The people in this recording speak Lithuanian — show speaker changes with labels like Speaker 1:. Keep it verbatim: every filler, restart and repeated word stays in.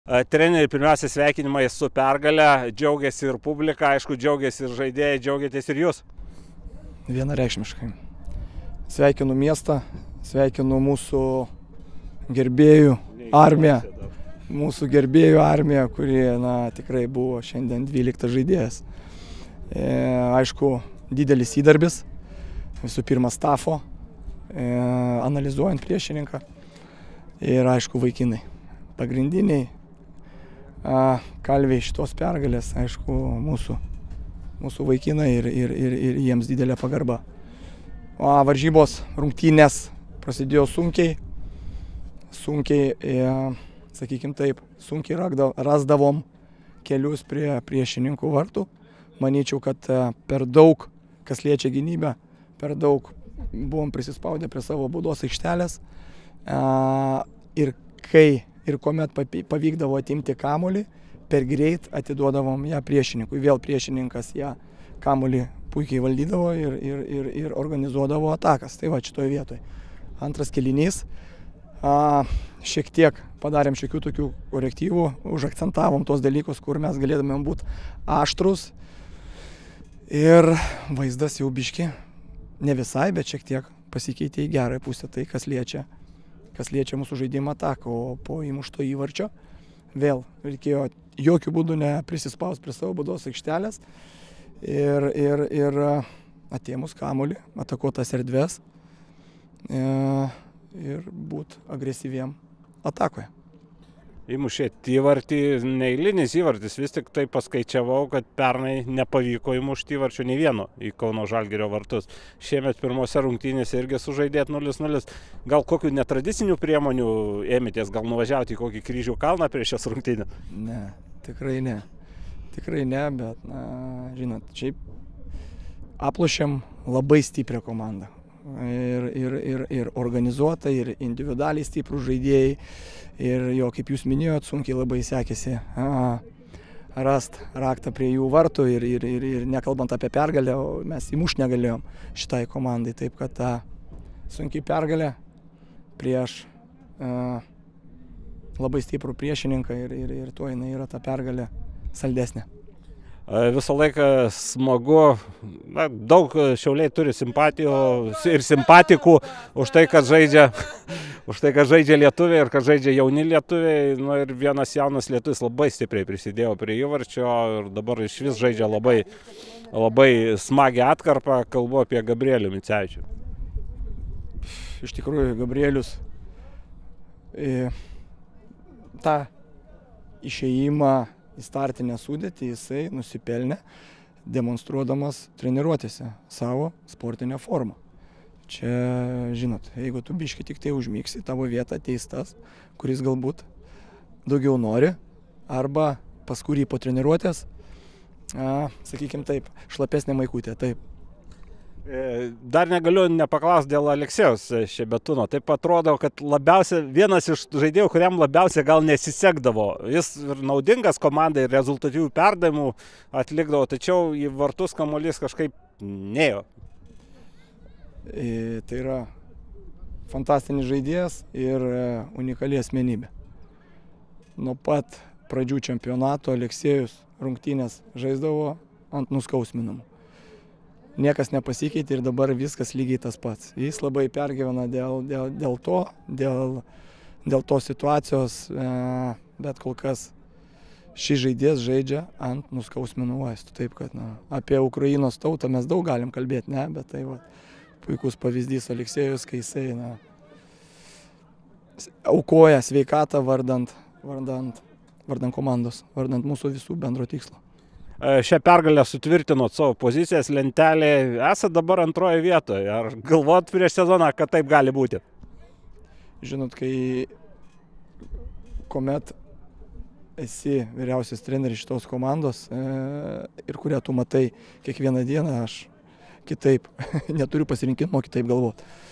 Speaker 1: Treneriai, pirmiausia, sveikinimai su pergale, džiaugiasi ir publika, aišku, džiaugiasi ir žaidėjai, džiaugiatės ir jūs.
Speaker 2: Vienareikšmiškai. Sveikinu miestą, sveikinu mūsų gerbėjų armiją, mūsų gerbėjų armiją, kuri na, tikrai buvo šiandien dvyliktas žaidėjas. E, aišku, didelis įdarbis, visų pirma stafo, e, analizuojant priešininką ir aišku vaikinai. Pagrindiniai a, kalviai šitos pergalės, aišku, mūsų, mūsų vaikinai ir, ir, ir, ir jiems didelė pagarba. O varžybos rungtynės prasidėjo sunkiai, sunkiai, e, sakykim taip, sunkiai rasdavom kelius prie priešininkų vartų. Manyčiau, kad per daug, kas liečia gynybę, per daug buvom prisispaudę prie savo baudos aikštelės. A, ir kai ir kuomet pavykdavo atimti kamuolį, per greit atiduodavom ją priešininkui. Vėl priešininkas ją kamuolį puikiai valdydavo ir, ir, ir, ir organizuodavo atakas. Tai va šitoje vietoje. Antras kėlinys. A, šiek tiek padarėm šiokių tokių korektyvų, užakcentavom tos dalykus, kur mes galėtumėm būti aštrus. Ir vaizdas jau biški, ne visai, bet šiek tiek pasikeitė į gerąją pusę tai, kas liečia, kas liečia mūsų žaidimą ataką. O po įmušto įvarčio vėl reikėjo jokių būdų neprisispaus prie savo baudos aikštelės ir, ir, ir atėmus kamuolį, atakuotas erdves e, ir būt agresyviem atakoje.
Speaker 1: Įmušėt įvartį, neeilinis įvartis, vis tik tai paskaičiavau, kad pernai nepavyko įmušti įvarčių nei vieno į Kauno Žalgirio vartus. Šiemet pirmose rungtynėse irgi sužaidėt nulis nulis. Gal kokių netradicinių priemonių ėmėtės, gal nuvažiauti į kokį kryžių kalną prieš šias rungtynės?
Speaker 2: Ne, tikrai ne. Tikrai ne, bet, na, žinot, šiaip aplošėm labai stiprią komandą. Ir, ir, ir, ir organizuota, ir individualiai stiprūs žaidėjai. Ir jo, kaip jūs minėjot, sunkiai labai sekėsi a, rast raktą prie jų vartų ir, ir, ir, ir nekalbant apie pergalę, mes įmušt negalėjom šitai komandai. Taip kad ta sunkiai pergalė prieš a, labai stiprų priešininką ir, ir, ir tuo jinai yra ta pergalė saldesnė.
Speaker 1: Visą laiką smagu, na, daug Šiauliai turi simpatijų ir simpatikų už tai, kad žaidžia, už tai, kad žaidžia lietuviai ir kad žaidžia jauni lietuviai. Nu, ir vienas jaunas lietuvis labai stipriai prisidėjo prie įvarčio ir dabar iš vis žaidžia labai, labai smagią atkarpą. Kalbu apie Gabrielių Micevičių.
Speaker 2: Iš tikrųjų, Gabrielius e, tą išėjimą į startinę sudėtį jisai nusipelnė, demonstruodamas treniruotėse savo sportinę formą. Čia, žinot, jeigu tu biški tik tai užmygsi, tavo vietą ateis tas, kuris galbūt daugiau nori, arba pas kurį po treniruotės, a, sakykim taip, šlapesnė maikutė, taip.
Speaker 1: Dar negaliu nepaklausti dėl Aleksėjaus Šebetūno. Taip atrodo, kad labiausiai, vienas iš žaidėjų, kuriam labiausiai gal nesisekdavo. Jis ir naudingas komandai, ir rezultatyvių perdavimų atlikdavo, tačiau į vartus kamuolys kažkaip nėjo.
Speaker 2: E, tai yra fantastinis žaidėjas ir unikali asmenybė. Nuo pat pradžių čempionato Aleksėjus rungtynės žaisdavo ant nuskausminamų. Niekas nepasikeitė ir dabar viskas lygiai tas pats. Jis labai pergyvena dėl, dėl, dėl to, dėl, dėl tos situacijos, e, bet kol kas šis žaidėjas žaidžia ant nuskausminų vaistų. Taip kad na, apie Ukrainos tautą mes daug galim kalbėti, ne, bet tai va, puikus pavyzdys Aleksėjus, kai jisai na, aukoja sveikatą vardant, vardant, vardant komandos, vardant mūsų visų bendro tikslo.
Speaker 1: Šią pergalę sutvirtinot savo pozicijas lentelėje, esate dabar antroje vietoje. Ar galvojat prieš sezoną, kad taip gali būti?
Speaker 2: Žinot, kai kuomet esi vyriausias treneris šitos komandos e, ir kurią tu matai kiekvieną dieną, aš kitaip neturiu pasirinkimo kitaip galvoti.